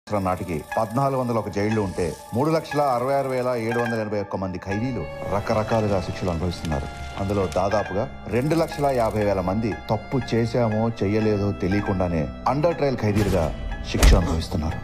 నాటికి 1401 జైళ్లు ఉంటే 3,66,781 మంది ఖైదీలు రకరకాలుగా శిక్షలు అనుభవిస్తున్నారు. అందులో దాదాపుగా 2,50,000 మంది తప్పు చేశామో చెయ్యలేదో తెలియకుండానే అండర్ ట్రయల్ ఖైదీలుగా శిక్ష అనుభవిస్తున్నారు.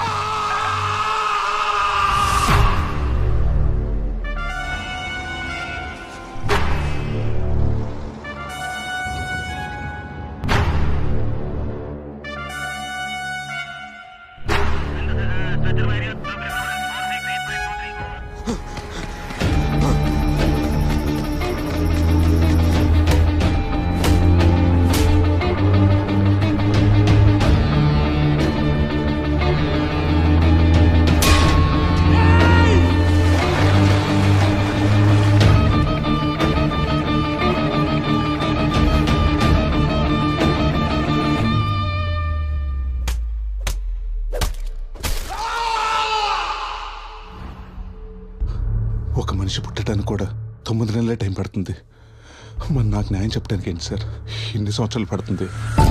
ఒక మనిషి పుట్టడానికి కూడా 9 నెలలే టైం పడుతుంది. మరి నాకు న్యాయం చెప్పడానికి ఏంటి సార్ ఇన్ని సంవత్సరాలు పడుతుంది?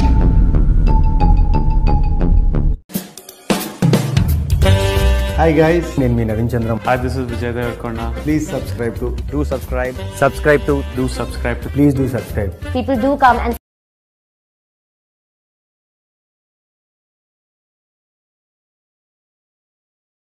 Hi guys, నేను మీ Naveen Chandram. Hi, this is Vijay Devarkonda. Please subscribe to Do subscribe. Do subscribe to. please do subscribe. People do come and